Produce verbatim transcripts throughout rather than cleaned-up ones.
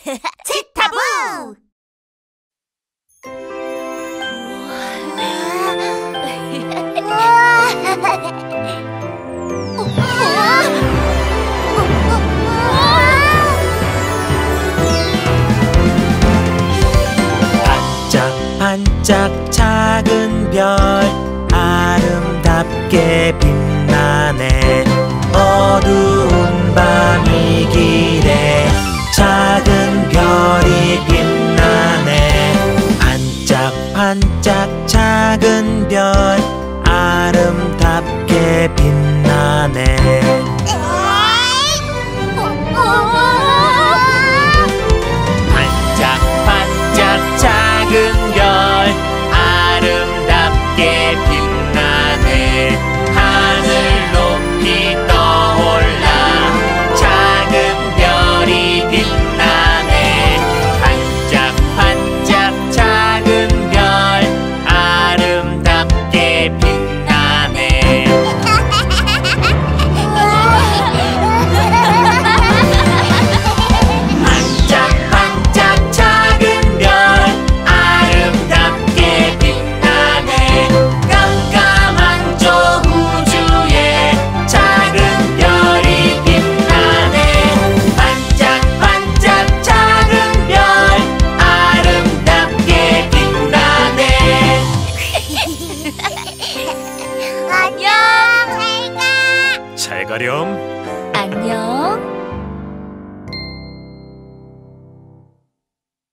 치타부! 반짝반짝 작은 별 아름답게 빛나네. 어두운 밤 이 길에 작은 별이 빛나네. 반짝반짝 작은 별 아름답게 빛나네. 반짝반짝 작은 별 아름답게 빛나네. 하늘 높이 떠올라 작은 별이 빛나네. 반짝반짝 작은 별 아름답게 빛나네. 반짝반짝 작은 별 아름답게 빛나네. 깜깜한 저 우주에 작은 별이 빛나네. 반짝반짝 작은 별 아름답게 빛나네. 안녕, 잘 가. 잘 가렴. 안녕.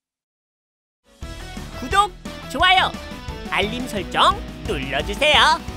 구독, 좋아요, 알림 설정 눌러주세요.